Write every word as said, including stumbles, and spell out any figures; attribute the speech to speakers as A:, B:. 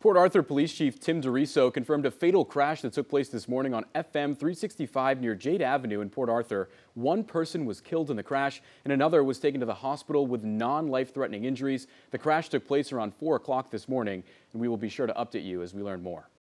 A: Port Arthur Police Chief Tim DeRiso confirmed a fatal crash that took place this morning on F M three sixty-five near Jade Avenue in Port Arthur. One person was killed in the crash and another was taken to the hospital with non-life-threatening injuries. The crash took place around four o'clock this morning, and we will be sure to update you as we learn more.